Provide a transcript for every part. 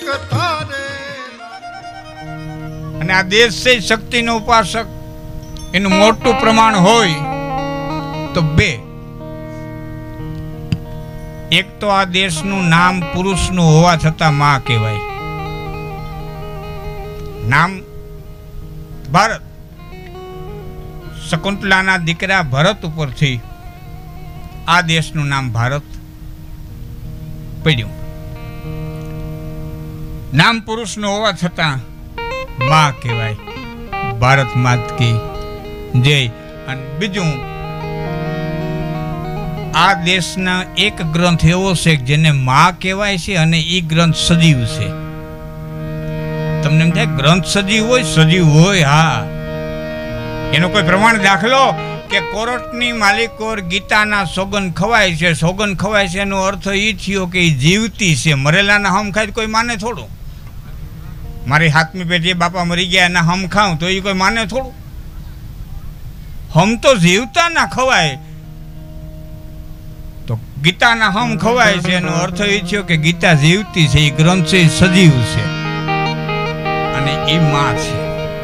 અને આ દેશ છે શક્તિનો ઉપાસક, એનું મોટું પ્રમાણ હોય તો બે. એક તો આ દેશનું નામ પુરુષનું હોવા છતાં માં કહેવાય. નામ ભારત, શકુંતલાના દીકરા ભરત ઉપરથી આ દેશનું નામ ભારત પડ્યું. નામ પુરુષનું હોવા છતાં માં કહેવાય. ભારત માત કી જય. અને બીજું, આ દેશના એક ગ્રંથ એવો છે જેને માં કહેવાય છે અને એ ગ્રંથ સજીવ છે. તમને એમ થાય ગ્રંથ સજીવ હોય, હા. એનો કોઈ પ્રમાણ દાખલો કે કોરટની માલિકોર ગીતાના સોગન ખવાય છે. સોગન ખવાય છે એનો અર્થ એ થયો કે એ જીવતી છે. મરેલાના હમ ખાય કોઈ માને થોડું? મારી હાથમી પેઢીએ બાપા મરી ગયા એના હમ ખાઉં તો એ કોઈ માને થોડું? હમ તો જીવતા ના ખવાય. તો ગીતાના હમ ખવાય છે એનો અર્થ એ થયો કે ગીતા જીવતી છે, એ ગ્રંથ છે, સજીવ છે અને એ માં છે.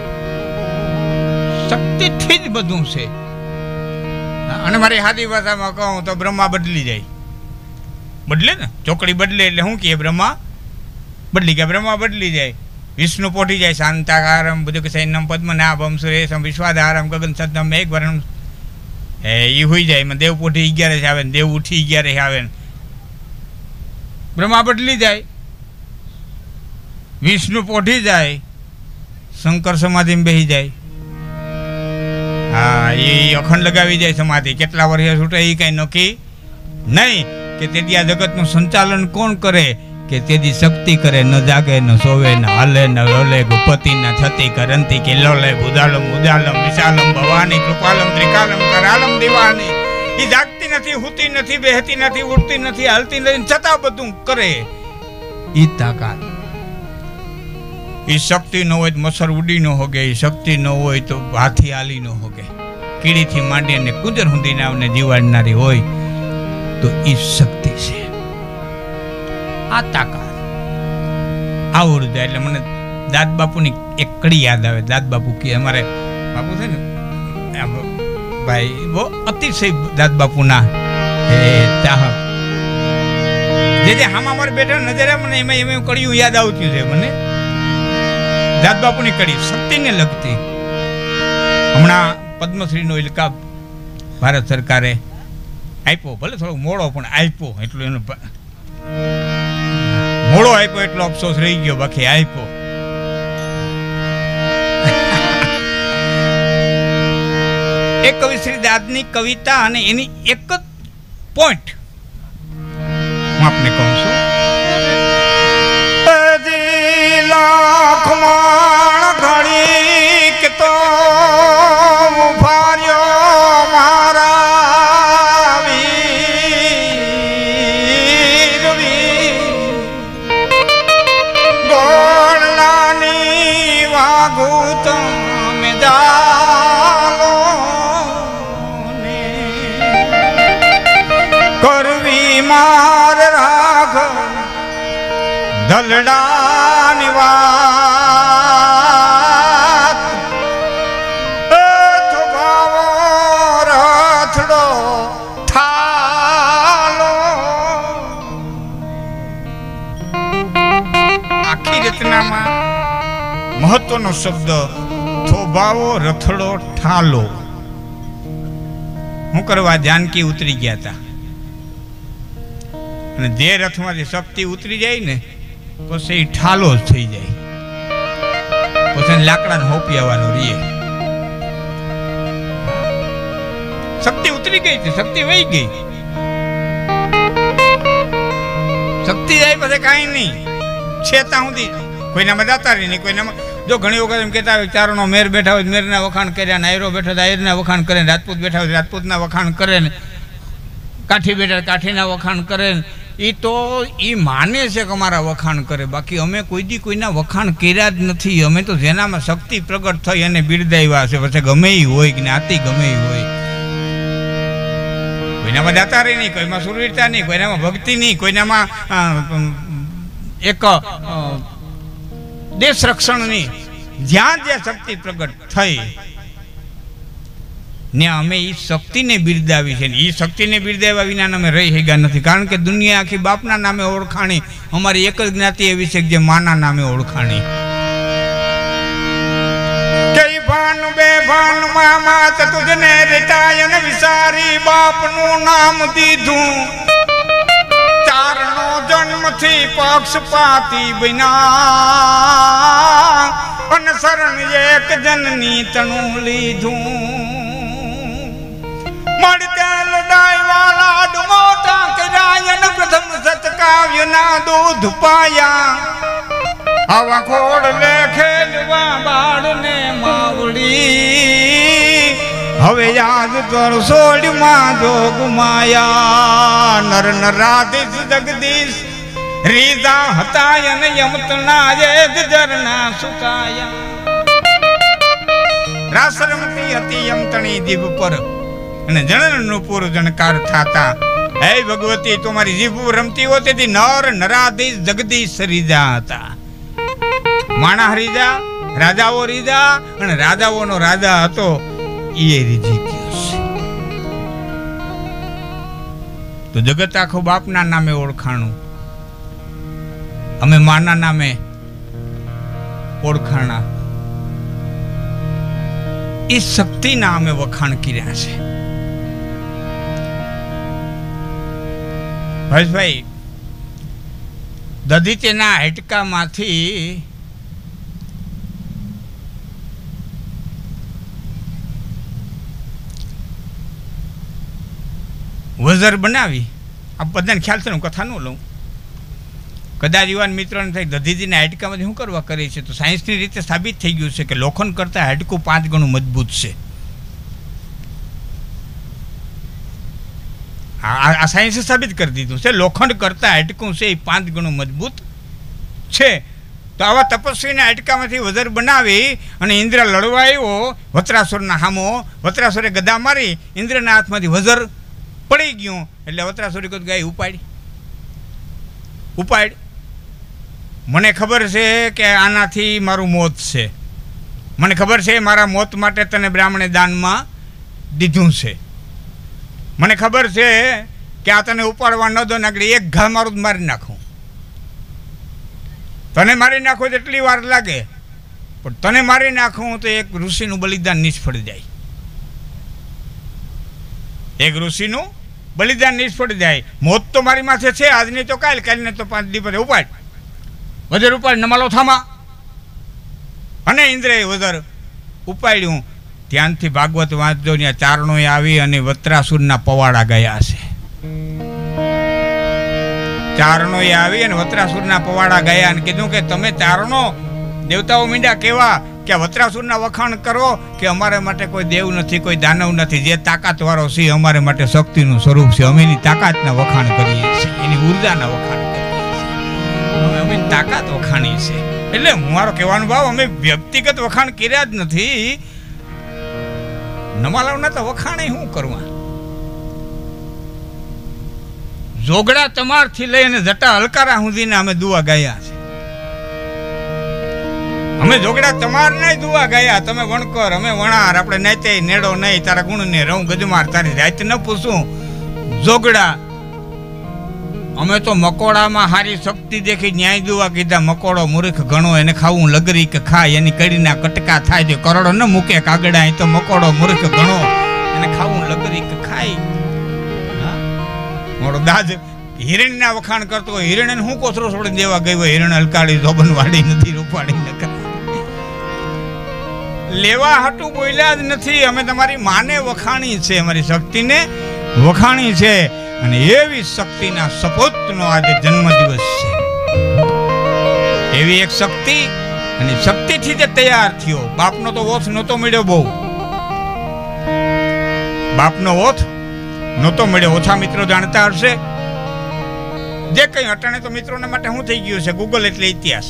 શક્તિથી જ બધું છે. અને મારી સાદી ભાષામાં કહું તો બ્રહ્મા બદલી જાય. બદલે ને, ચોકડી બદલે એટલે શું કહે? બ્રહ્મા બદલી ગયા. બ્રહ્મા બદલી જાય, વિષ્ણુ પોટી જાય. શાંતાકારમ બધું કે સૈન્યમ પદ્મનાભમ સુરેશમ વિશ્વાધારમ ગગન સદ્દમ મેઘવર્ણમ. એ હોઈ જાય. એમાં દેવ પોટી 11 આવે ને દેવ ઉઠી 11 આવે ને બ્રહ્મા બદલી જાય. વિષ્ણુ પોઠી જાય, શંકર સમાધિમાં બેસી જાય. હા, એ અખંડ લગાવી જાય સમાધિ. કેટલા વર્ષે છૂટે એ કઈ નક્કી નહીં. કે તેથી આ જગતનું સંચાલન કોણ કરે? કે તેથી શક્તિ કરે. ન જાગે ન સોવે ન હાલે ન રોલે ગુપતિ ન થતી કરંતી કે લોલે બુદાલમ ઉદાલમ વિશાલમ ભવાની કૃપાલમ ત્રિકાલમ કરાલમ દિવાની. એ જાગતી નથી, હુતી નથી, બેહતી નથી, ઉડતી નથી, હાલતી નથી, છતાં બધું કરે. ઈ તાકાત. એ શક્તિ ન હોય તો મસર ઉડી ન હોગે. એ શક્તિ ન હોય તો હાથી હાલી ન હોગે. કીડીથી માંડી અને કુદર હુંદીને આવને જીવાડનારી હોય તો એ શક્તિ છે. આ તાકાત આવું જાય. એટલે મને દાદ બાપુની એક કડી યાદ આવે. દાદ બાપુ કે અમારે બાપુ છે ને ભાઈ બહુ અતિશય દાદ બાપુના ચાહક. જે હામાં અમારે બેઠા નજરે મને એમાં કડીયું યાદ આવતી છે મને. દાદ બાપુની કડી શક્તિને લગતી. હમણાં પદ્મશ્રીનો ઇલકાબ ભારત સરકારે આપ્યો. ભલે થોડો મોડો પણ આપ્યો. એટલું એનો મોડો આપ્યો એટલો અફસોસ રહી ગયો, બાકી આપ્યો. એક કવિશ્રી દાદની કવિતા અને એની એક જ પોઈન્ટ હું આપને કહું છું. લાખમાં ઘડીક તો ઉભાર્યો મારા વીર ગોળલાની વાગુ તમે જાલો ને કરવી માર રાખ ધલડાની વાત થોભાવો રથડો થાલો. આખી રચનામાં મહત્વનો શબ્દ થોભાવો રથડો ઠાલો. હું કરવા જાનકી ઉતરી ગયા હતા અને જે રથમાંથી શક્તિ ઉતરી જાય ને પછી ઠાલો જ થઈ જાય. પછી લાકડાને હોપી આવવાનું રહીએ. શક્તિ ઉતરી ગઈ છે, શક્તિ વહી ગઈ. શક્તિ જાય પછી કાંઈ નહીં છે ત્યાં સુધી કોઈનામાં જાતા રહી નહીં. કોઈનામાં જો ઘણી વખત એમ કહેતા હોય ચારણો મેર બેઠા હોય મેરના વખાણ કર્યા ને આયરો બેઠા હોય આયરના વખાણ કરે ને રાજપૂત બેઠા હોય રાજપૂતના વખાણ કરે ને કાઠી બેઠા કાઠીના વખાણ કરે ને. એ તો એ માને છે કે અમારા વખાણ કરે, બાકી અમે કોઈ દી કોઈના વખાણ કર્યા જ નથી. અમે તો જેનામાં શક્તિ પ્રગટ થઈ અને બિરદાવ્યા છે. પછી ગમે એ હોય જ્ઞાતિ ગમે એ હોય, કોઈનામાં દાતારી નહીં, કોઈમાં સુરવીરતા નહીં, કોઈનામાં ભક્તિ નહીં, કોઈનામાં એક દેશ રક્ષણની જ્યાં જ્યાં શક્તિ પ્રગટ થઈ ને અમે એ શક્તિને બિરદાવી છે. એ શક્તિને બિરદાવ્યા વિના અમે રહી શક્યા નથી. કારણ કે દુનિયા આખી બાપના નામે ઓળખાણી, અમારી એક જ જ્ઞાતિ એવી છે જે માના નામે ઓળખાણી. ભાન બે ભાન મામા તુજને રીતાયન વિસારી બાપનું નામ દીધું. ચારનો જન્મથી પક્ષપાતી બન્યા અને શરણ એક જનની તણું લીધું. મળતા લડાઈવા લાડ મોટા કર્યા પ્રથમ સતકાવ્યના દૂધ પાયા. આવા ખોડ લે ખેલવા બાળને માવડી. હવે યાદ કર સોડમાં જોગ માયા. નર નરાધીશ જગદીશ રીતા હતા અને યમતના એ ઝરના સુકાયા. રાસ રમતી હતી યમતણી જીભ પર અને જણનું પૂર જણકાર થાતા. હે ભગવતી તમારી જીભ રમતી હોતી હતી. નર નરાધીશ જગદીશ રીજા હતા. માણા રીજા, રાજાઓ રીજા અને રાજાઓનો રાજા હતો એ રીજી ગયો છે. તો જગત આખું બાપના નામે ઓળખાણું, અમે માના નામે ઓળખાણા. એ શક્તિના અમે વખાણ કર્યા છે. હર્ષભાઈ, દધીચેના હાડકામાંથી વઝર બનાવી, આ બધાને ખ્યાલ છે ને, હું કથા ન લઉં. કદાચ યુવાન મિત્રોને થાય દધીજીના હાડકામાંથી શું કરવા કરે છે, તો સાયન્સની રીતે સાબિત થઈ ગયું છે કે લોખંડ કરતાં હાડકું 5 ગણું મજબૂત છે. આ સાયન્સે સાબિત કરી દીધું છે. લોખંડ કરતાં હાડકું છે એ 5 ગણું મજબૂત છે. તો આવા તપસ્વીના હાડકામાંથી વઝર બનાવી અને ઇન્દ્ર લડવા આવ્યો વત્રાસુરના હામો. વત્રાસુરે ગદા મારી ઇન્દ્રના હાથમાંથી વઝર પડી ગયું. એટલે વત્રાસુરી કહ્યું ગાય ઉપાડ. મને ખબર છે કે આનાથી મારું મોત છે. મને ખબર છે મારા મોત માટે તને બ્રાહ્મણે દાનમાં દીધું છે. મને ખબર છે કે આ તને ઉપાડવા ન દો, આગળ એક ઘા મારું મારી નાખું. તને મારી નાખો એટલી વાર લાગે, પણ તને મારી નાખું તો એક ઋષિનું બલિદાન નિષ્ફળ જાય. એક ઋષિનું બલિદાન નિષ્ફળ જાય. મોત તો મારી માથે છે, આજની તો કાલ, કાલને તો 5 દી પછી ઉપાડ. વજર ઉપાડ, નમાલો થામા. અને ઇન્દ્રએ વજર ઉપાડ્યું. ત્યાંથી ભાગવત વાંચજો, ત્યાં ચારણોએ આવી અને વત્રાસુરના પવાડા ગયા છે. ચારણોએ આવી અને વત્રાસુરના પવાડા ગયા અને કીધું કે તમે ચારણો દેવતાઓ મીંડા કેવા કે વત્રાસુરના વખાણ કરો કે અમારે માટે કોઈ દેવ નથી, કોઈ દાનવ નથી, જે તાકાતવાળો છે અમારે માટે શક્તિનું સ્વરૂપ છે. અમે એની તાકાતના વખાણ કરીએ છીએ, એની ઉર્જાના વખાણ કરીએ છીએ, અમે તાકાત વખાણી છે. એટલે મારો કહેવાનો ભાવ, અમે વ્યક્તિગત વખાણ કર્યા જ નથી. નમાલાવના તો વખાણે શું કરવા? જોગડા તમારથી લઈને જટા હલકારા સુધીના અમે દુઆ ગાયા છે. અમે જોગડા તમાર નહીં દુઆ ગાયા. તમે વણકર, અમે વણાર, આપણે નાતે નેડો નહીં, તારા ગુણ ને રઉ ગજમાર, તારી રાત ન પૂછું. જોગડા અમે તો મકોડામાં હારી શક્તિ દેખી ન્યાય દુઆ કીધા. મકોડો મૂર્ખ ગણો, એને ખાવું લગરી કે ખાય, એની કડીના કટકા થાય. જો કરોડો ન મૂકે કાગડા, એ તો મકોડો મૂર્ખ ગણો, એને ખાવું લગરી કે ખાય. મોડો દાજ હિરણના વખાણ કરતો હોય. હિરણને હું કોથરો છોડી દેવા ગઈ હોય? હિરણ હલકાડી ધોબન વાડી નથી, રૂપાડી ન લેવા હાટું બોલ્યા જ નથી. અમે તમારી માને વખાણી છે, અમારી શક્તિને વખાણી છે. અને એવી શક્તિના સપોતનો આજે જન્મદિવસ છે. એવી એક શક્તિ, અને શક્તિથી જે તૈયાર થયો. બાપનો તો ઓથ નહોતો મળ્યો, બહુ બાપનો ઓથ નહોતો મળ્યો. ઓછા મિત્રો જાણતા હશે. જે કંઈ અટાણે તો મિત્રોના માટે શું થઈ ગયું છે, ગૂગલ એટલે ઇતિહાસ.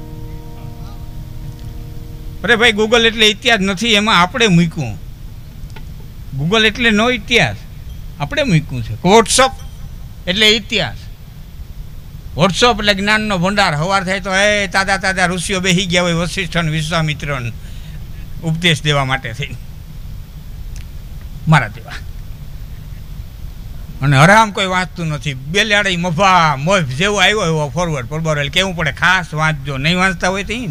અરે ભાઈ, ગૂગલ એટલે ઇતિહાસ નથી, એમાં આપણે મૂક્યું. ગૂગલ એટલે નો ઇતિહાસ, આપણે મૂક્યું છે. વોટ્સઅપ એટલે ઇતિહાસ. વોટ્સઅપ એટલે જ્ઞાનનો ભંડાર. સવાર થાય તો એ તાજા તાજા ઋષિઓ બેસી ગયા હોય વશિષ્ઠ વિશ્વામિત્ર ઉપદેશ દેવા માટે થઈ મારા જેવા. અને હરામ કોઈ વાંચતું નથી. બેલાડી મફા મોફ જેવો આવ્યો એવો ફોરવર્ડ પરબોરેલ કેવું પડે ખાસ વાંચજો. નહીં વાંચતા હોય તો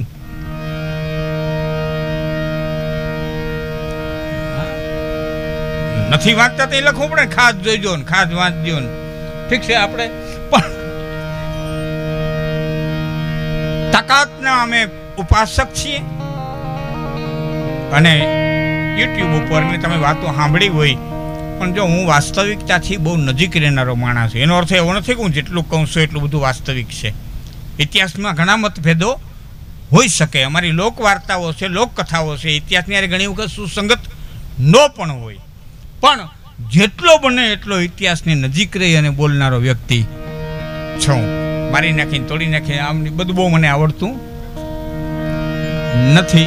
નથી વાંચતા તો એ લખવું પડે ખાસ જોઈજો ને ખાસ વાંચજો ને. ઠીક છે, આપણે પણ તાકાતના અમે ઉપાસક છીએ. અને યુટ્યુબ ઉપર મેં તમે વાતો સાંભળી હોય, પણ જો હું વાસ્તવિકતાથી બહુ નજીક રહેનારો માણસ છું. એનો અર્થ એવો નથી કે હું જેટલું કહું છું એટલું બધું વાસ્તવિક છે. ઇતિહાસમાં ઘણા મતભેદો હોઈ શકે. અમારી લોકવાર્તાઓ છે, લોકકથાઓ છે, ઇતિહાસની યારે ઘણી વખત સુસંગત ન પણ હોય. પણ જેટલો બને એટલો ઇતિહાસની નજીક રહી અને બોલનારો વ્યક્તિ છું. મારી નાખીને તોડી નાખીને આમની બધું બહુ મને આવડતું નથી.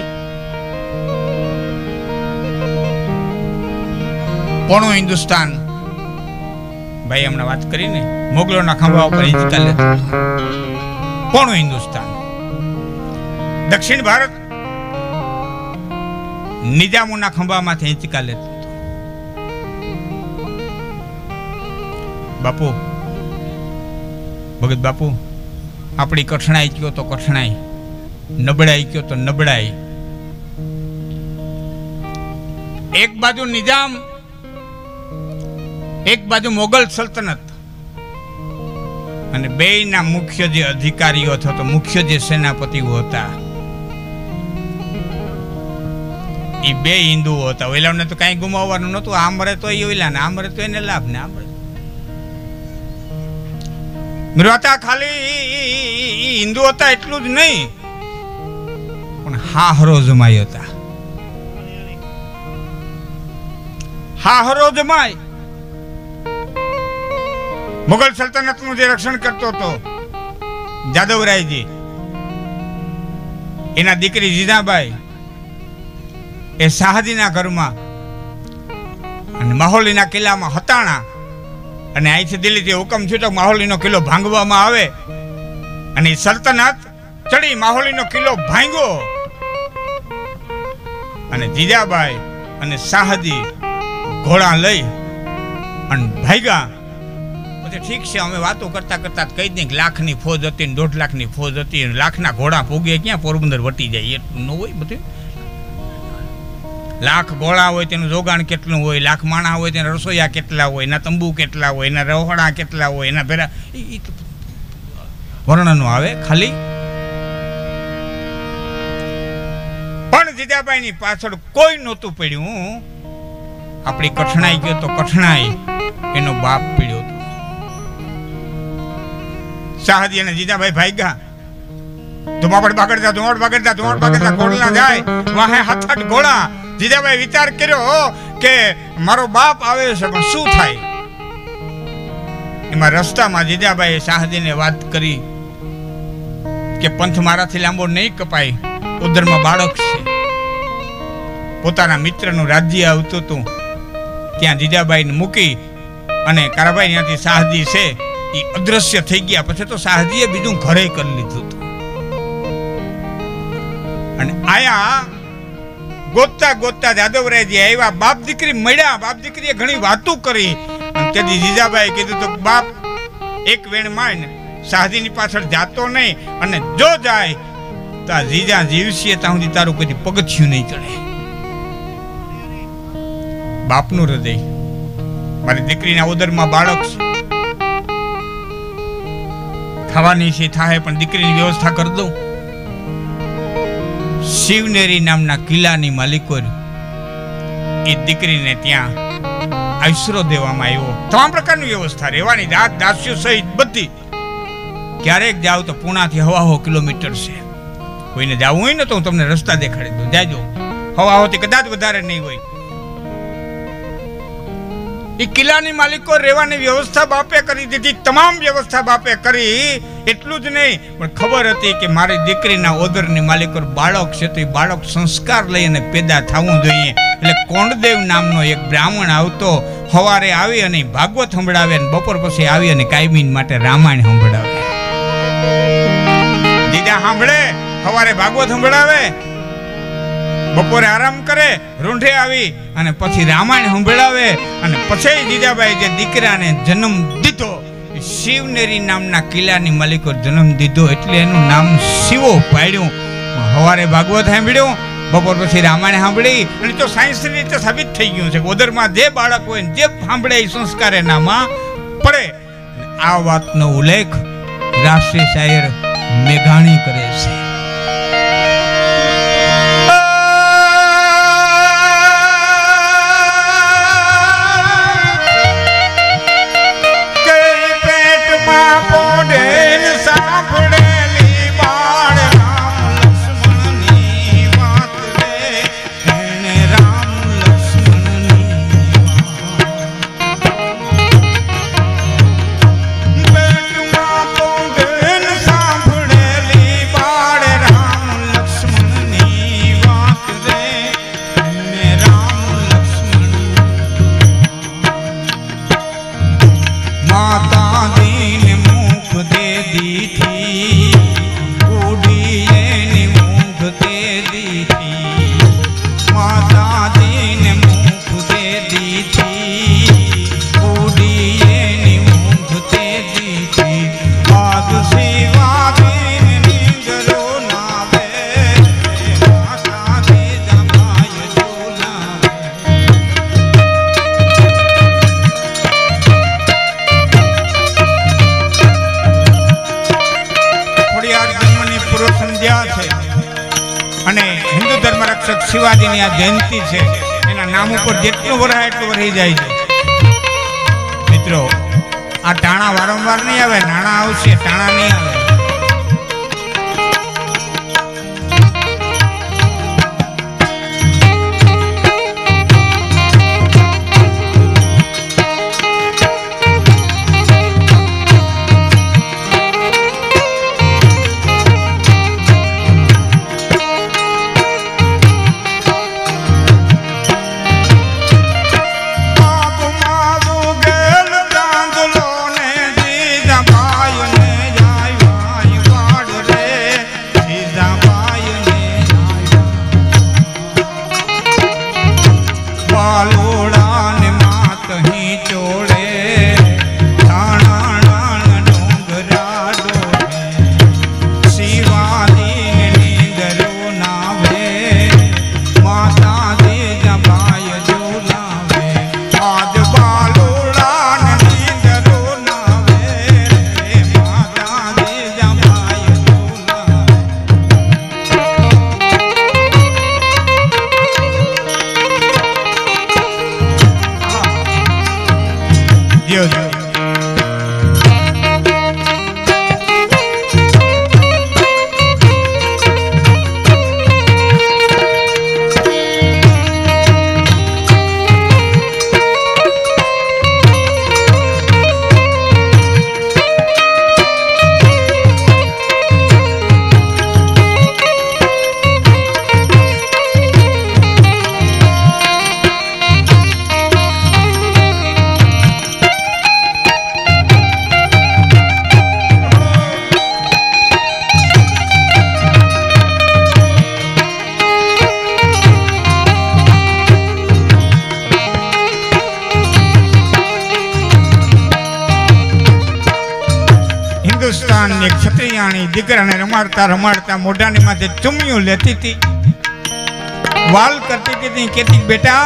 પોણું હિન્દુસ્તાન ભાઈ હમણાં વાત કરીને મોગલોના ખંભા ઉપર હિંચકા લેતું. પોણું હિન્દુસ્તાન દક્ષિણ ભારત નિજામોના ખંભામાંથી હિંચકા લેતું. બાપુ ભગત બાપુ, આપણી કઠણાઈ કયો તો કઠણાઈ, નબળાઈ કયો તો નબળાઈ. એક બાજુ નિજામ, એક બાજુ મોગલ સલ્તનત, અને બેયના મુખ્ય જે અધિકારીઓ અથવા તો મુખ્ય જે સેનાપતિઓ હતા એ બે હિન્દુઓ હતા. ઓલાને તો કઈ ગુમાવવાનું નતું. આ મરે તો એ ઓલા ને, આ મરે તો એને લાભ ને. આ મરે હતા ખાલી હિન્દુ હતા એટલું જ નહીં, પણ હાહરો જમાઈ હતા. હાહરો જમાઈ મુગલ સલ્તનતનું જે રક્ષણ કરતો હતો જાદવરાયજી, એના દીકરી જીજાબાઈ એ શાહજીના ઘરમાં અને માહોલીના કિલ્લામાં હતાણા. અને અહીંથી દિલ્હીથી હુકમ છૂટો માહોલીનો કિલ્લો ભાંગવામાં આવે અને સલ્તનત ચડી માહોલીનો કિલ્લો ભાંગ્યો. અને જીજાબાઈ અને શાહજી ઘોડા લઈ અને ભાગ્યા. પછી ઠીક છે, અમે વાતો કરતા કરતા કહી દઈએ કે લાખની ફોજ હતી ને 1.5 લાખની ફોજ હતી, લાખના ઘોડા પૂગે ક્યાં પોરબંદર વટી જાય એટલું ન હોય. બધું લાખ ઘોડા હોય તેનું જોગાણ કેટલું હોય, લાખ માણા હોય તેના રસોઈયા કેટલા હોય, એના તંબુ કેટલા હોય, એના રહોડા કેટલા હોય, એના ભેરા વર્ણનો આવે ખાલી. પણ જીજાબાઈની પાછળ કોઈ નહોતું પડ્યું. આપણી કઠણાઈ ગયો તો કઠણાઈ એનો બાપ પીડ્યો હતો. શાહજી અને જીજાબાઈ ભાગ્યા. ધુમાપડ બાગડતા ઘોડલા જાય વાહે હાથાટ ઘોડા. જીજાબાઈ વિચાર કર્યો કે મારો બાપ આવે છે પણ શું થાય. એમાં રસ્તામાં જીજાબાઈએ શાહજીને વાત કરી કે પંથ મારાથી લાંબો નહીં કપાય, ઉદરમાં બાળક છે. પોતાના મિત્રનું રાજ્ય આવતું હતું ત્યાં જીજાબાઈને મૂકી અને કારાભાઈ ત્યાંથી શાહજી છે એ અદ્રશ્ય થઈ ગયા. પછી તો શાહજીએ બીજું ઘરે કરી લીધું હતું. અને આયા ગોતતા ગોતતા જાદવરાયજી આવ્યા. બાપ દીકરી મળ્યા. બાપ દીકરીએ ઘણી વાતો કરી. અને તેથી જીજાબાઈ કીધું તો બાપ એક વેણ માન, શાહજીની પાછળ જાતો નહીં, અને જો જાય તો આ જીજા જીવશે ત્યાં સુધી તારું કોઈ પગથિયું નહીં ચડે. બાપનું હૃદય, મારી દીકરીના ઉદરમાં બાળક છે, ખાવાની છે થાય પણ દીકરીની વ્યવસ્થા કરી દઉં. શિવનેરી નામના કિલ્લાની માલિકો એ દીકરીને ત્યાં આશરો દેવામાં આવ્યો. તમામ પ્રકારની વ્યવસ્થા, રહેવાની, દાસ્યો સહિત બધી. ક્યારેક જાવ તો પુણાથી 1.5 કિલોમીટર છે. કોઈને જવું હોય ને તો હું તમને રસ્તા દેખાડી દઉં, જાજો. 1.5 કદાચ વધારે નહીં હોય. એ કિલ્લાની માલિકો રહેવાની વ્યવસ્થા બાપે કરી દીધી. તમામ વ્યવસ્થા બાપે કરી. એટલું જ નહીં પણ ખબર હતી કે મારી દીકરીના ઓદરની માલિકો બાળક છે તો એ બાળક સંસ્કાર લઈ અને પેદા થવું જોઈએ. એટલે કોંડદેવ નામનો એક બ્રાહ્મણ આવતો, સવારે આવી અને ભાગવત સંભળાવે અને બપોર પછી આવી અને કાયમી માટે રામાયણ સંભળાવે. દીદા સાંભળે, સવારે ભાગવત સંભળાવે, બપોરે આરામ કરે, રૂંઢે આવી અને પછી રામાયણ સંભળાવે અને પછી જીજાબાઈ જે દીકરાને જન્મ દીધો, શિવનેરી નામના કિલ્લાની માલિકો જન્મ દીધો એટલે એનું નામ શિવો પાડ્યું. સવારે ભાગવત સાંભળ્યું, બપોર પછી રામાયણ સાંભળી, અને તો સાયન્સની રીતે સાબિત થઈ ગયું છે કે ઉદરમાં જે બાળક હોય જે સાંભળે એ સંસ્કાર એનામાં પડે. આ વાતનો ઉલ્લેખ રાષ્ટ્રીય શાયર મેઘાણી કરે છે. શિવાજીની આ જયંતિ છે, એના નામ ઉપર જેટલું વરાય એટલું વરી જાય છે. મિત્રો, આ ટાણા વારંવાર નહીં આવે, નાણા આવશે, ટાણા નહીં આવે. ક્ષત્રિયાણી દીકરાને રમાડતા રમાડતા મોઢાની માથે ચુમ્યું લેતી હતી, વાલ કરતી હતી, કેતી બેટા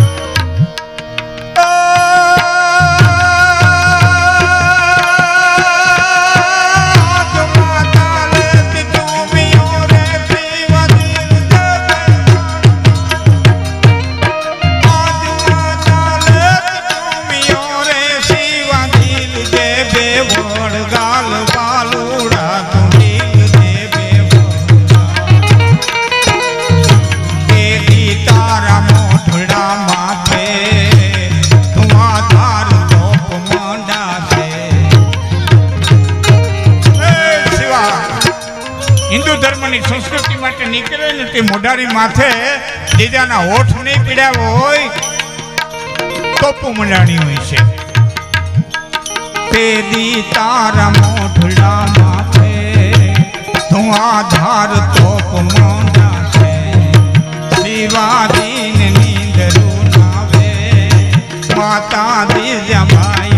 સંસ્કૃતિ માટે નીકળે ને તે મોઢારી માથે બીજાના હોઠ નહીં પીડાવો હોય ટોપું મંડાણી હોય છે. તે દી તારા મોઢડા માથે ધુઆધાર તોપ મોંડા છે શિવાજીને નીંદરું નાવે માતા દિજાબાઈ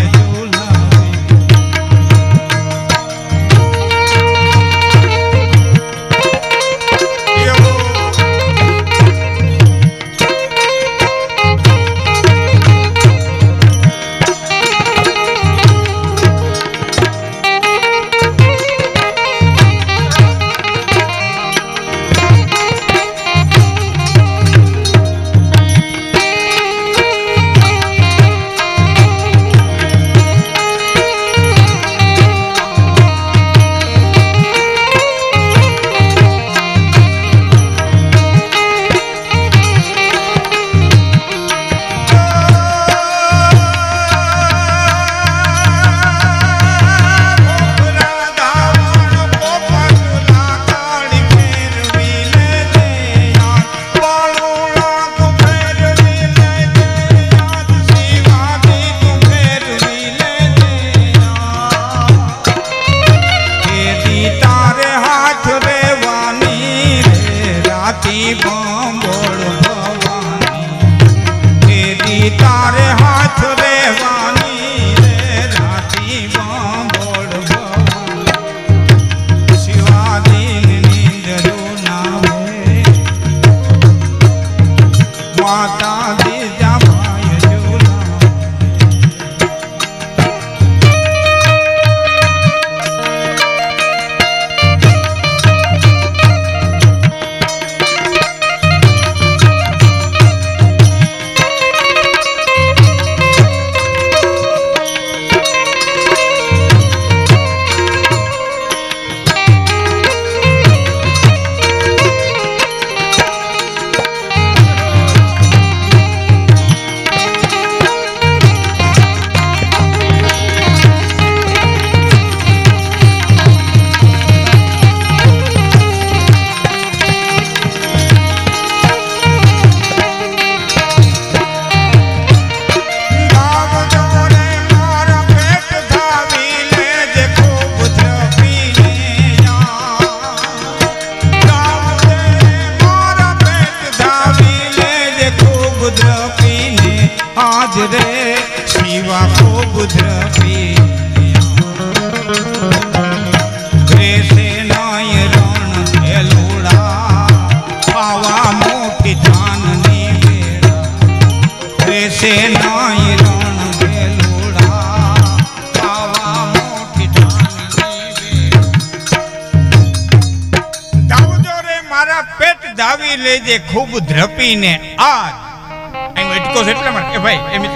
લેજે ખૂબ ધ્રપીને આજ એનો એટકો છે એટલા માટે ભાઈ એ મિત્ર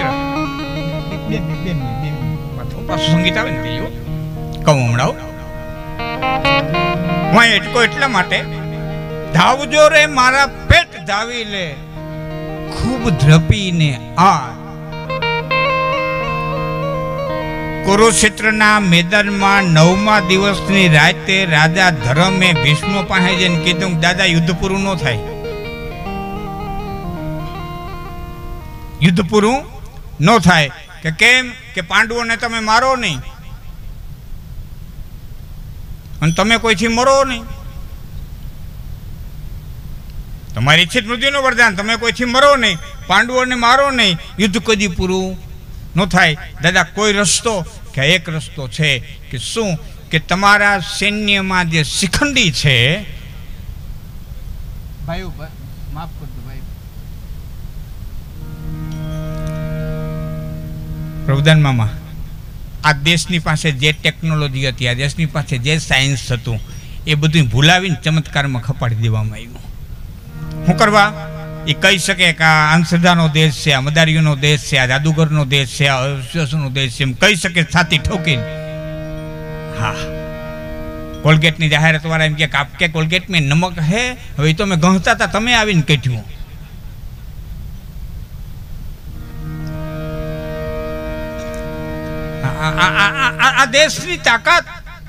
પાછું સંગીત આવે ને તે કહું હમણાં હું એટકો એટલા માટે ધાવજો રે મારા પેટ ધાવી લે ખૂબ ધ્રપીને આજ કુરુક્ષેત્રના મેદાનમાં 9મા દિવસની રાતે રાજા ધર્મે ભીષ્મ પાસે જઈને કીધું દાદા યુદ્ધ પૂરું ન થાય, યુદ્ધ પૂરું ન થાય કે કેમ કે પાંડવોને તમે મારો નહીં અને તમે કોઈથી મરો નહીં, તમારી ઈચ્છિત મૃત્યુનું વરદાન, તમે કોઈથી મરો નહીં, પાંડવોને મારો નહીં, યુદ્ધ કદી પૂરું ન થાય. દાદા કોઈ રસ્તો કે એક રસ્તો છે કે શું કે તમારા સૈન્યમાં જે શિખંડી છે ભાઈ માફ કરજો ભાઈ પ્રભુદાન મામા, આ દેશની પાસે જે ટેકનોલોજી હતી, આ દેશની પાસે જે સાયન્સ હતું એ બધું ભૂલાવીને ચમત્કારમાં ખપાડી દેવામાં આવ્યું. શું કરવા? એ કહી શકે કે આ અંધશ્રદ્ધાનો દેશ છે, આ મદારીઓનો દેશ છે, આ જાદુગરનો દેશ છે, આ અવિશ્વાસનો દેશ છે, એમ કહી શકે છાતી ઠોકીને. હા, કોલગેટની જાહેરાત વાળા એમ કે આપકે કોલગેટ મેં નમક હે, હવે તો મેં ગણતા હતા, તમે આવીને કહેઠ્યું. આ દેશની તાકાત.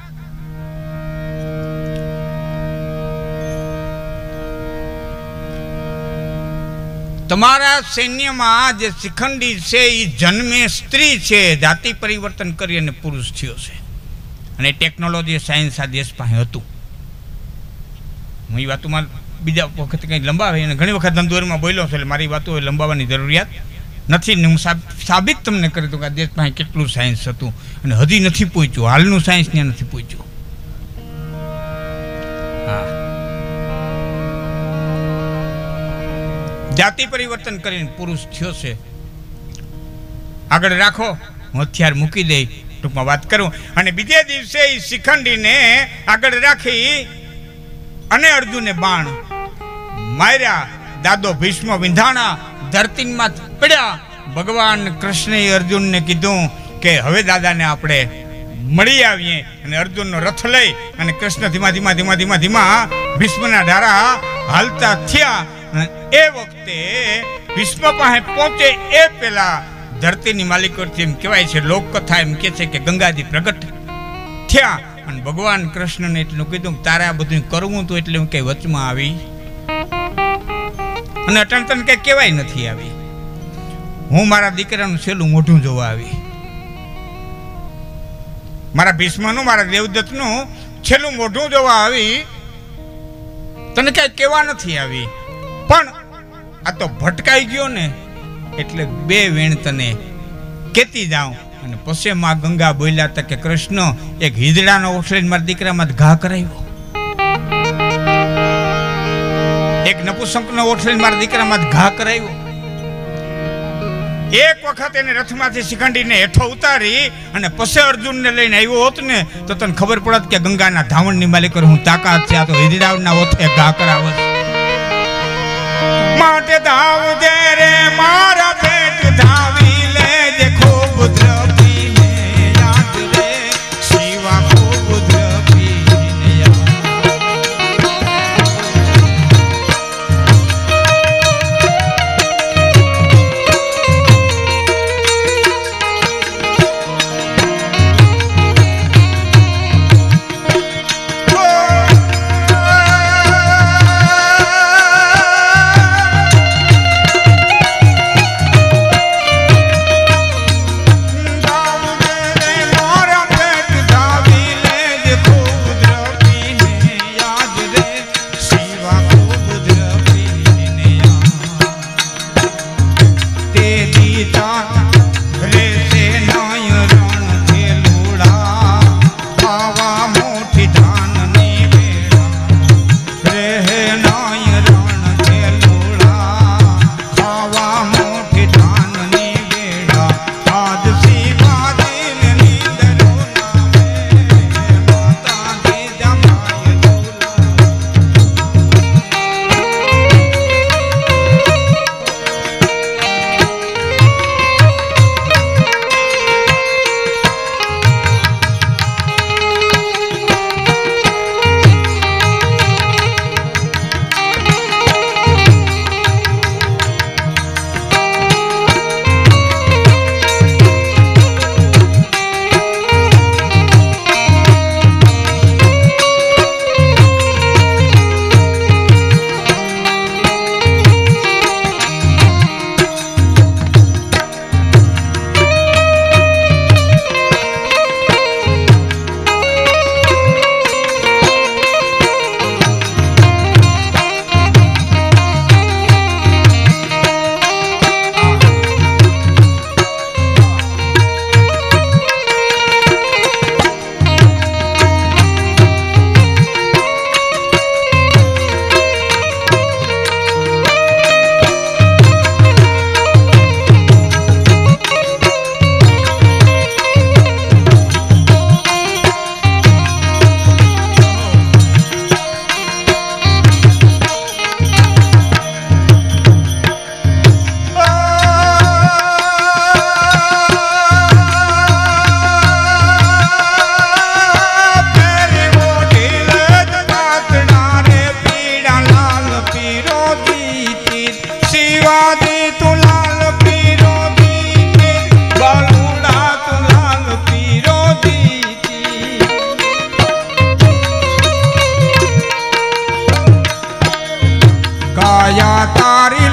તમારા સૈન્યમાં જે શિખંડી છે એ જન્મે સ્ત્રી છે, જાતિ પરિવર્તન કરી અને પુરુષ થયો છે, અને ટેકનોલોજી સાયન્સ આ દેશ પાસે હતું. હું એ વાતોમાં બીજા વખત કંઈ લંબાવે અને ઘણી વખત ધંધોરમાં બોલ્યો છે, એટલે મારી વાતો લંબાવવાની જરૂરિયાત નથી ને હું સાબિત તમને કરી દઉં કે આ દેશ પાસે કેટલું સાયન્સ હતું અને હજી નથી પહોંચ્યું, હાલનું સાયન્સ ત્યાં નથી પહોંચ્યું. હા, જાતિ પરિવર્તન કરીને પુરુષ થયો છે. આગળ રાખો, હું હથિયાર મૂકી દઈ, ટૂંકમાં વાત કરું. અને બીજે દિવસે એ શિખંડીને આગળ રાખી અને અર્જુને બાણ માર્યા. દાદો ભીષ્મ વિંધાણા, ધરતીમાં પડ્યા. ભગવાન કૃષ્ણએ અર્જુનને કીધું કે હવે દાદાને આપણે મળી આવીએ. અને અર્જુનનો રથ લઈ અને કૃષ્ણ ધીમા ધીમા ધીમા ધીમા ધીમા ભીષ્મના ધારા હાલતા થયા. એ વખતે ભીષ્મ પાસે પહોંચે એ પેલા ધરતીની માલિકોથી એમ કહેવાય છે, લોકકથા એમ કે છે કે ગંગાજી પ્રગટ થયા અને ભગવાન કૃષ્ણને એટલું કીધું તારે આ બધું કરવું હતું એટલે હું કઈ વચમાં આવી અને અટણ તને કઈ કહેવાય નથી આવી. હું મારા દીકરાનું છેલ્લું મોઢું જોવા આવી, મારા ભીષ્મનું મારા દેવદત્તનું છેલ્લું મોઢું જોવા આવી, તને કઈ કહેવા નથી આવી. પણ આ તો ભટકાઈ ગયો ને એટલે બે વેણ તને કેતી જાઉં. અને પછી માં ગંગા બોલ્યા હતા કે કૃષ્ણ એક હિજડાનો ઓછળીને મારા દીકરામાં ઘા કરાવ્યો, એક નપુસંકનો ઓછળીને મારા દીકરામાં ઘા કરાવ્યો. એક વખત એને રથમાંથી શિખંડીને હેઠો ઉતારી અને પછી અર્જુનને લઈને આવ્યો હોત ને તો તને ખબર પડત કે ગંગાના ધાવણની માલિક હું તાકાત છે. આ તો હિજડાના ઓથે ઘા કરાવે માટે ધાવજે રે મારા પેટ ધાવી લેજે ખૂબ દ્રપીને યાદ રે શિવા ખૂબ દ્રપીને યાદ. તારી